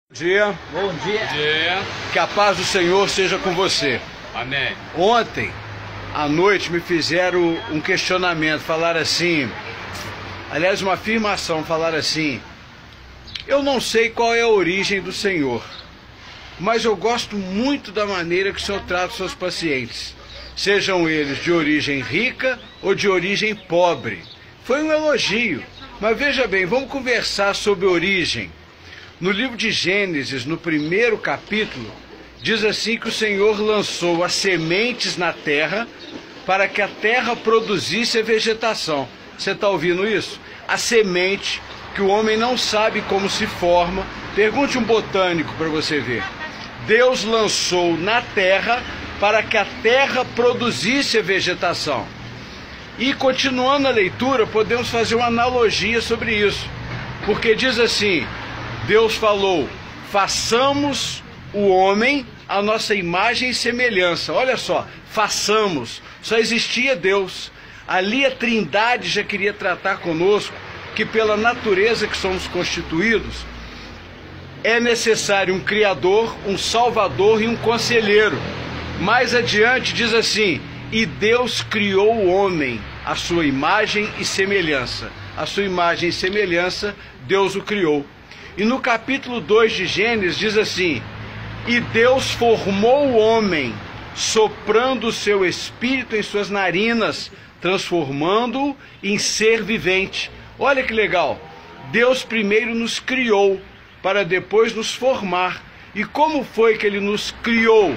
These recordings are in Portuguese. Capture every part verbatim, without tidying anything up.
Bom dia. Bom dia. Bom dia. Que a paz do Senhor seja com você. Amém. Ontem à noite me fizeram um questionamento, falaram assim, aliás uma afirmação, falaram assim: eu não sei qual é a origem do Senhor, mas eu gosto muito da maneira que o Senhor trata os seus pacientes, sejam eles de origem rica ou de origem pobre. Foi um elogio, mas veja bem, vamos conversar sobre origem. No livro de Gênesis, no primeiro capítulo, diz assim que o Senhor lançou as sementes na terra para que a terra produzisse a vegetação. Você está ouvindo isso? A semente que o homem não sabe como se forma. Pergunte um botânico para você ver. Deus lançou na terra para que a terra produzisse a vegetação. E continuando a leitura, podemos fazer uma analogia sobre isso. Porque diz assim: Deus falou, façamos o homem a nossa imagem e semelhança. Olha só, façamos. Só existia Deus. Ali a Trindade já queria tratar conosco que pela natureza que somos constituídos, é necessário um Criador, um Salvador e um Conselheiro. Mais adiante diz assim: e Deus criou o homem à sua imagem e semelhança. A sua imagem e semelhança, Deus o criou. E no capítulo dois de Gênesis diz assim: e Deus formou o homem, soprando o seu espírito em suas narinas, transformando-o em ser vivente. Olha que legal! Deus primeiro nos criou, para depois nos formar. E como foi que Ele nos criou?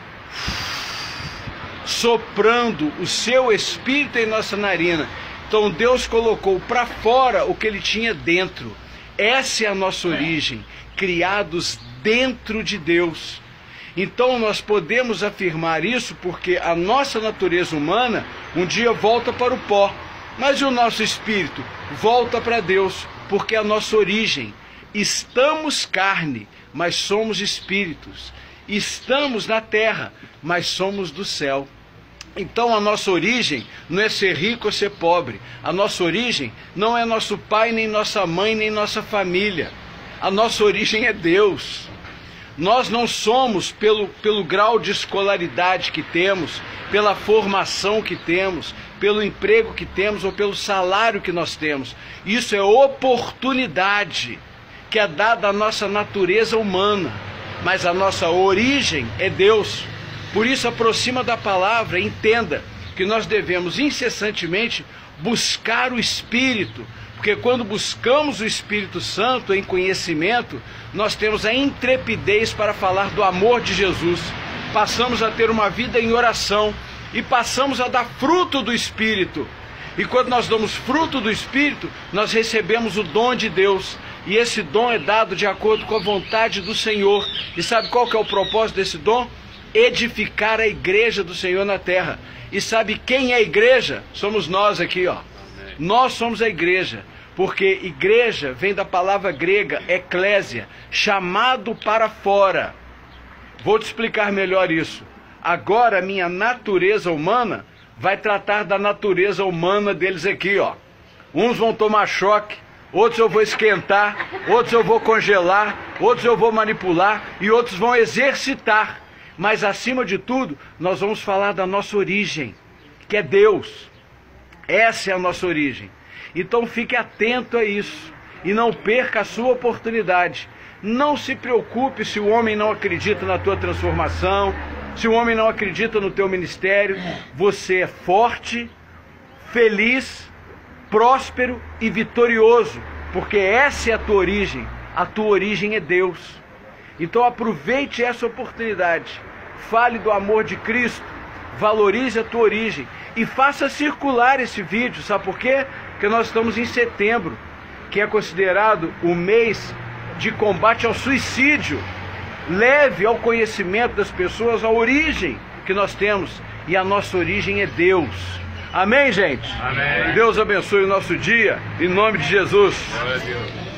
Soprando o seu espírito em nossa narina. Então Deus colocou para fora o que Ele tinha dentro. Essa é a nossa origem, criados dentro de Deus. Então nós podemos afirmar isso porque a nossa natureza humana um dia volta para o pó, mas o nosso espírito volta para Deus, porque é a nossa origem. Estamos carne, mas somos espíritos. Estamos na terra, mas somos do céu. Então a nossa origem não é ser rico ou ser pobre. A nossa origem não é nosso pai, nem nossa mãe, nem nossa família. A nossa origem é Deus. Nós não somos pelo, pelo grau de escolaridade que temos, pela formação que temos, pelo emprego que temos ou pelo salário que nós temos. Isso é oportunidade que é dada à nossa natureza humana. Mas a nossa origem é Deus. Por isso, aproxima da palavra, entenda que nós devemos incessantemente buscar o Espírito, porque quando buscamos o Espírito Santo em conhecimento, nós temos a intrepidez para falar do amor de Jesus, passamos a ter uma vida em oração e passamos a dar fruto do Espírito. E quando nós damos fruto do Espírito, nós recebemos o dom de Deus, e esse dom é dado de acordo com a vontade do Senhor. E sabe qual que é o propósito desse dom? Edificar a igreja do Senhor na terra. E sabe quem é a igreja? Somos nós aqui, ó. Amém. Nós somos a igreja, porque igreja vem da palavra grega eclésia, chamado para fora. Vou te explicar melhor isso. Agora a minha natureza humana vai tratar da natureza humana deles aqui, ó. Uns vão tomar choque, outros eu vou esquentar, outros eu vou congelar, outros eu vou manipular e outros vão exercitar. Mas acima de tudo, nós vamos falar da nossa origem, que é Deus. Essa é a nossa origem. Então fique atento a isso e não perca a sua oportunidade. Não se preocupe se o homem não acredita na tua transformação, se o homem não acredita no teu ministério. Você é forte, feliz, próspero e vitorioso, porque essa é a tua origem. A tua origem é Deus. Então aproveite essa oportunidade, fale do amor de Cristo, valorize a tua origem e faça circular esse vídeo. Sabe por quê? Porque nós estamos em setembro, que é considerado o mês de combate ao suicídio. Leve ao conhecimento das pessoas a origem que nós temos, e a nossa origem é Deus. Amém, gente? Amém. Deus abençoe o nosso dia, em nome de Jesus. Glória a Deus.